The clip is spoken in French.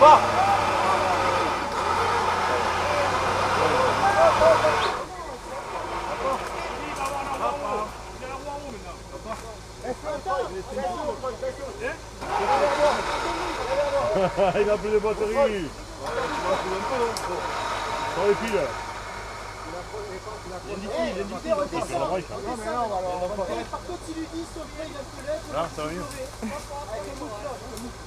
pas. Il a plus de batterie. Sur les piles. Par contre, il lui dit, sauf qu'il a plus l'aide. Là, ça va mieux.